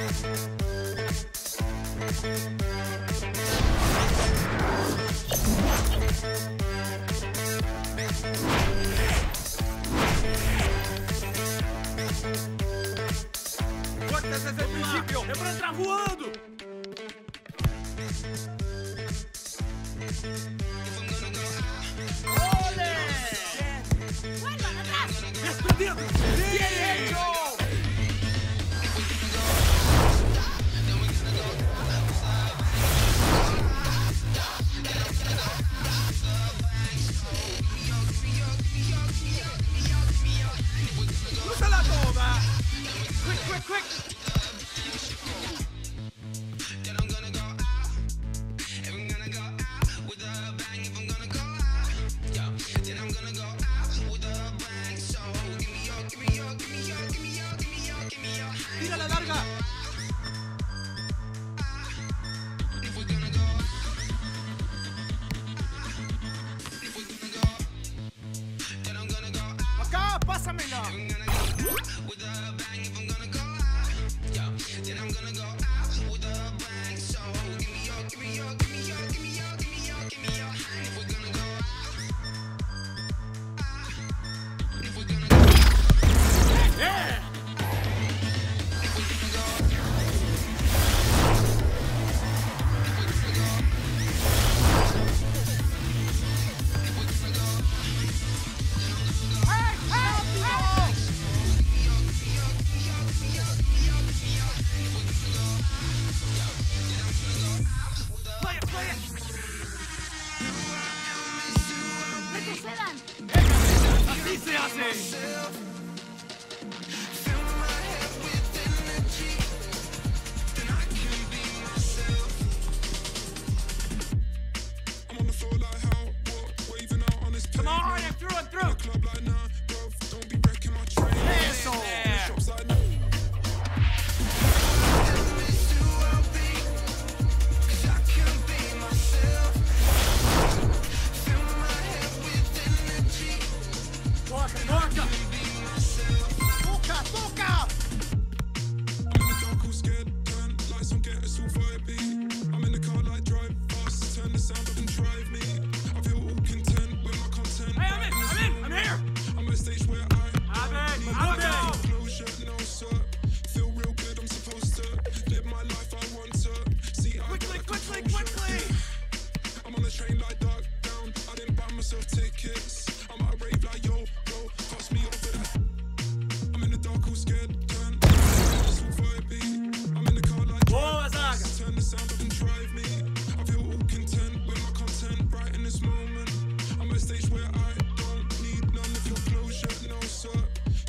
Desde el principio. ¡Debra entrar voando! ¡Ole! ¡Vuelvan atrás! ¡Despedido! ¡Bien hecho! ¡Úsala toda! ¡Quick, quick, quick! ¡Tira la larga! ¡Acá! ¡Pásamela! ¡Retrocedan! ¡Así se hace! Come on, I'm through, I'm through! Eso! Toca, toca! Toca, toca! Hey, I'm in! I'm here! I'm in! Quickly, quickly, quickly! I'm on the train like dark down. I didn't buy myself tickets. I'm at a rave like yo, pass me over that. I'm in the dark, all scared, turn. It's all vibey. I'm in the car like Boa, zaga! turn the sound up and drive me. I feel all content with my content right in this moment. I'm at a stage where I don't need none of your closure, no sir.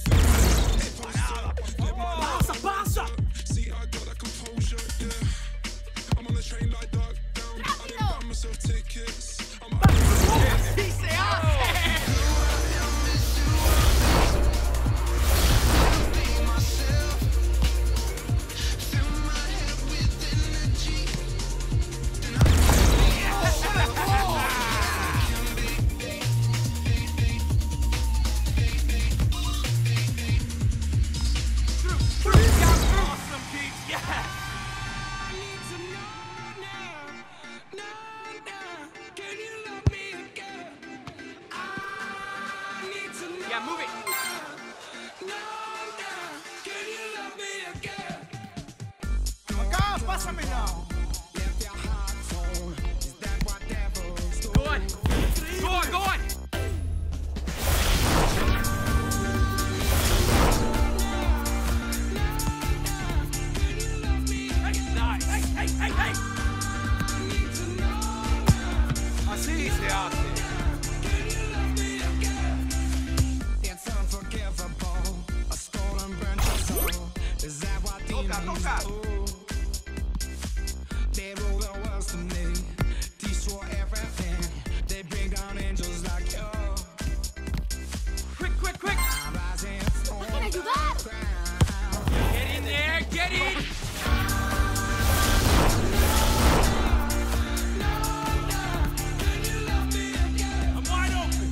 Passa, passa! See, I got that composure, yeah. I'm on the train like dark down. I didn't buy myself tickets. I'm at ¡Sí se hace! Awesome, Keith! Yeah! Yeah, move it! Acá, pásamela! Go on! Go on, go on! Nice! Hey, hey, hey, hey! Así se hace. Toca, toca! They roll the world to me, destroy everything. They bring down angels like you. Quick, quick, quick! ¡Pueden ayudar! Get in there, get in! I'm wide open!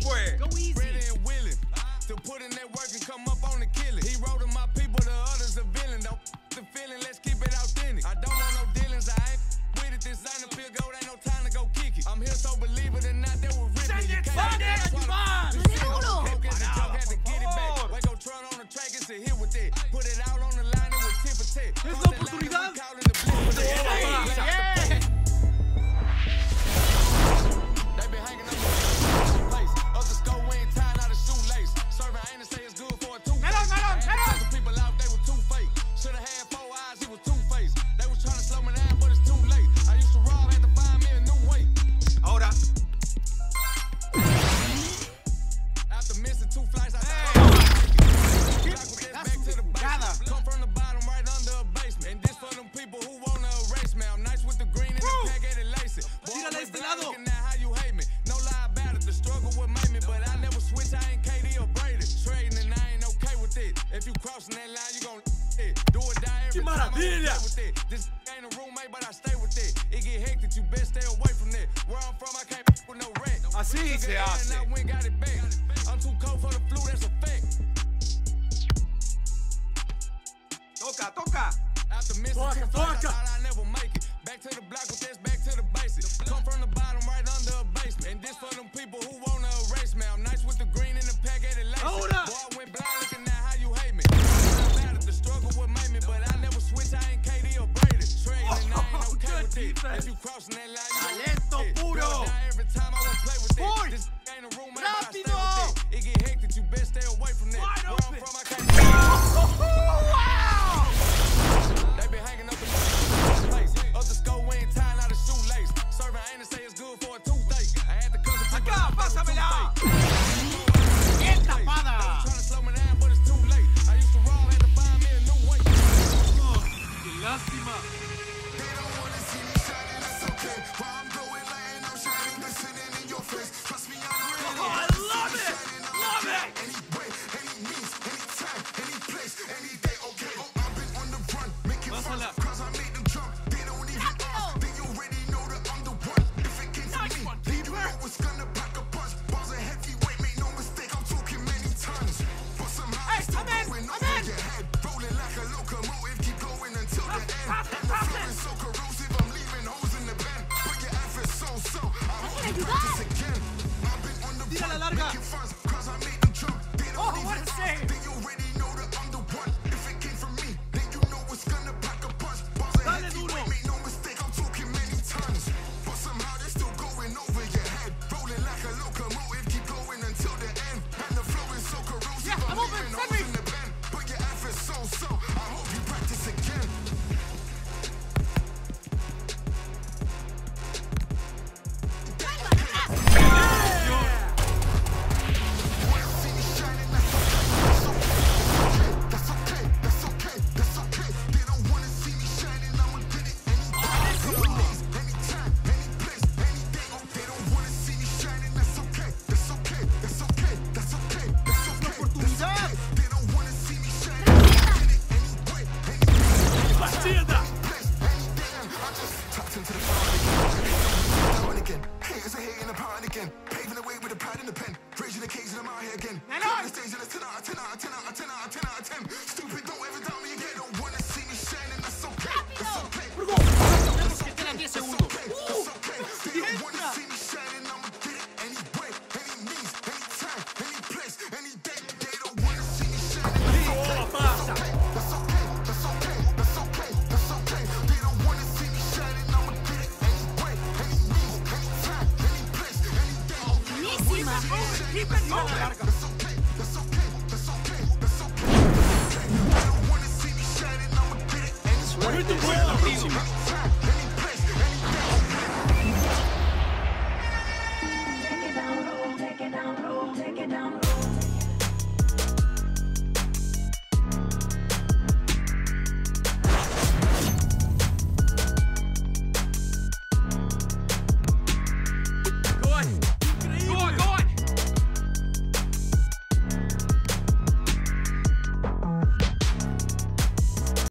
pues. Go easy. Ready and willing to put in that work and come up on the killing. He wrote to my people, the others a villain. Don't the feeling, let's keep it authentic. I don't want no dealings, I ain't with it. This ain't a field goal, ain't no time to go kick it. I'm here, so believe it or not, that was ripping. You can't get ¡Dale duro! Wake up, Tron on the track, it's a hit with that. Put it out on the line, it was tip for tat. Es la oportunidad. They been hanging up the place. Up the score, we ain't tying out a shoelace. Serving ain't to say it's good for a two. People out, they were too fake. Should've had 4 eyes, he was two-faced. They was trying to slow me down, but it's too late. I used to rob, had to find me a new way. Ahora. After missing 2 flights, I back to the base. Come from the bottom, right under a basement. And this for them people who wanna erase me. I'm nice with the green and the pack at it lacing. Tírale este lado. Now how you hate me? No lie about it. The struggle would make me, but I never switch. I ain't KD or Brady. Trading and I ain't okay with it. If you crossing that line, you gon' do or die every time. I won't play with it. This ain't a roommate, but I stay with it. It get hectic, you best stay away from that. Where I'm from, I can't with no rent. Así se hace. I went got it back. I'm too cold for the flu, that's a fact. Toca, toca. After missing 2 flights, I thought I never make it. Back to the block with this, back to the basics. Come from the bottom, right under a basement. And this for them people who wanna erase me. I'm nice with the green and the pack at it lace. Ahora. Boy, I went blind looking at how you hate me. Mad at the struggle would make me, but I never switch. I ain't KD or Brady. Trading and I ain't okay with it. If you crossing that line, you Talento gon' puro. do or die every time. I won't play with Boy. it. This ain't a roommate, but I stay Rápido. with it. It get hectic, you best stay away from that. Wide Where I'm open. from, I can't. Wow. They been hanging up the place. Up the score, we ain't tying out a shoelace. Serving ain't to say it's good for a toothache. I had to come to people Acá, pásamela. Bien tapada. trying to slow me down, but it's too late. I used to rob, had to find me a new way. Qué lástima. I love it. Love it. Pásala. Nice one, keeper. Hey, come in. Tira la larga. Oh, what a save. Dale duro. Yeah, I'm open. Send me. Hacienda. Tenemos que quedar 10 segundos. Entra. Oh, pasa. ¡Buenísima! Keep it going. Larga. Suerte en la próxima.